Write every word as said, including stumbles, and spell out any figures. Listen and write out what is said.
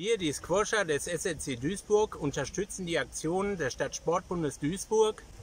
Wir, die Squasher des S S C Duisburg, unterstützen die Aktionen des Stadtsportbundes Duisburg